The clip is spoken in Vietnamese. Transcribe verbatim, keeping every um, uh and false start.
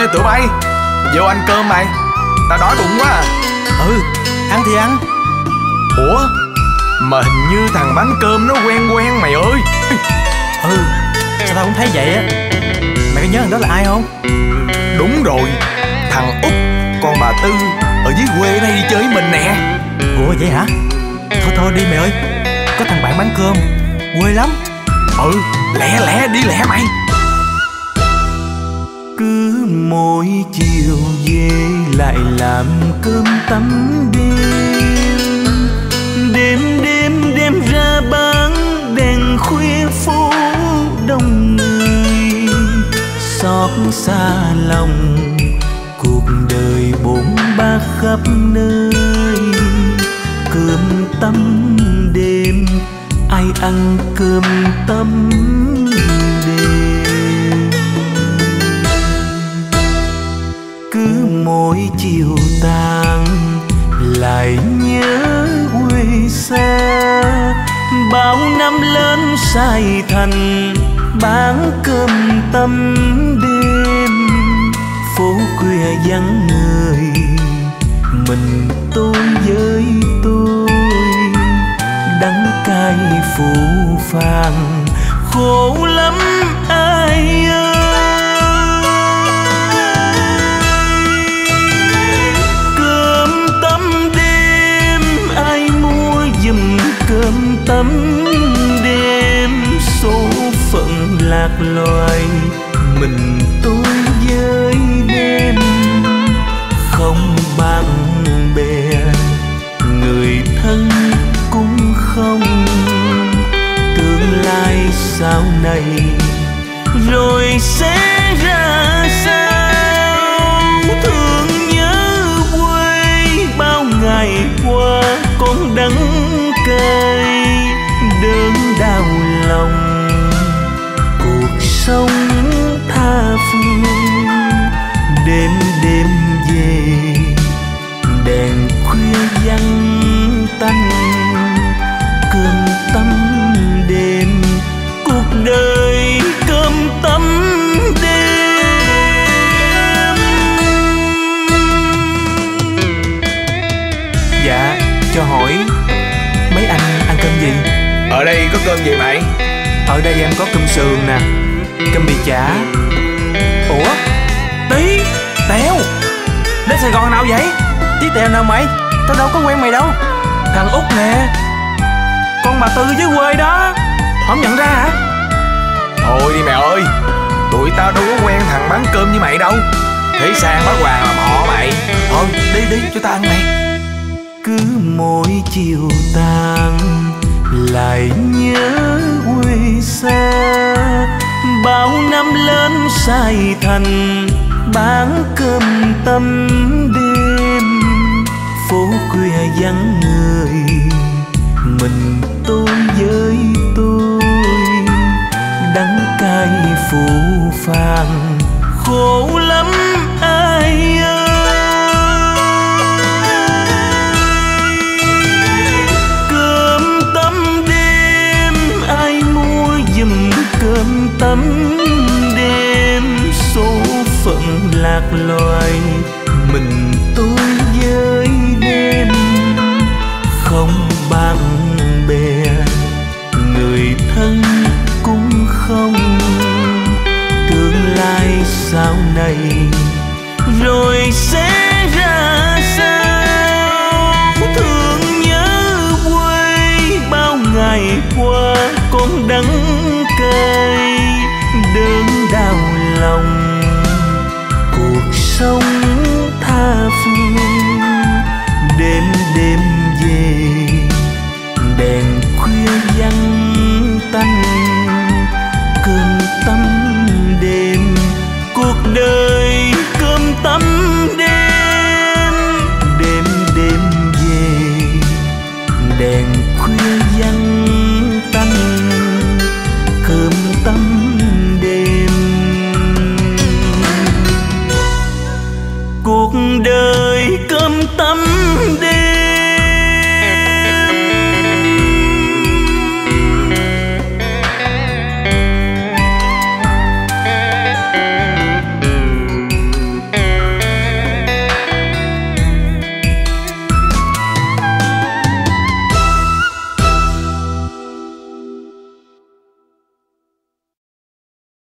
Ê tụi bay, vô ăn cơm mày. Tao đói bụng quá à. Ừ, ăn thì ăn. Ủa, mà hình như thằng bánh cơm nó quen quen mày ơi. Ừ, sao tao cũng thấy vậy á. Mày có nhớ thằng đó là ai không? Đúng rồi, thằng Út, con bà Tư ở dưới quê đây đi chơi với mình nè. Ủa vậy hả? Thôi thôi đi mày ơi, có thằng bạn bán cơm quê lắm. Ừ, lẹ lẹ đi lẹ mày. Cứ mỗi chiều về lại làm cơm tắm đêm, đêm đêm đem ra bán đèn khuya phố đông người. Xót xa lòng cuộc đời bộn ba khắp nơi, cơm tắm đêm ai ăn cơm tắm đêm. Cứ mỗi chiều tàn lại nhớ quê xa, bao năm lớn Sài Thành bán cơm tắm đêm. Phố khuya vắng người, mình tôi với tôi, đắng cay phũ phàng khổ lắm ai ơi. Cơm tắm đêm ai mua giùm cơm tắm đêm, số phận lạc loài mình tôi với đêm. Không bạn bè người thân cũng không, tương lai sau này rồi sẽ ra sao. Thương nhớ quê bao ngày qua con đắng cay, đớn đau lòng cuộc sống tha phương. Đêm đêm về đèn khuya vắng tanh, cơm tắm đêm cuộc đời cơm tắm đêm. Dạ, cho hỏi mấy anh ăn cơm gì? Ở đây có cơm gì mày? Ở đây em có cơm sườn nè, cơm bì chả. Ủa, Tí, Tèo, đến Sài Gòn nào vậy? Tí Tèo nào mày? Tao đâu có quen mày đâu. Thằng Út nè, con bà Tư dưới quê đó. Không nhận ra hả? Thôi đi mẹ ơi, tụi tao đâu có quen thằng bán cơm như mày đâu. Thế sang bác Hoàng làm họ mày. Thôi đi đi cho tao ăn mày. Cứ mỗi chiều tàn lại nhớ quê xa, bao năm lớn Sài Thành bán cơm tắm đêm. Phố khuya vắng người, mình tôi với tôi, đắng cay phũ phàng khổ lắm ai ơi. Cơm tắm đêm ai mua giùm cơm tắm đêm, số phận lạc loài mình tôi với đêm. Không bạn bè người thân cũng không, tương lai sau này rồi sẽ ra sao. Thương nhớ quê bao ngày qua con đắng cay,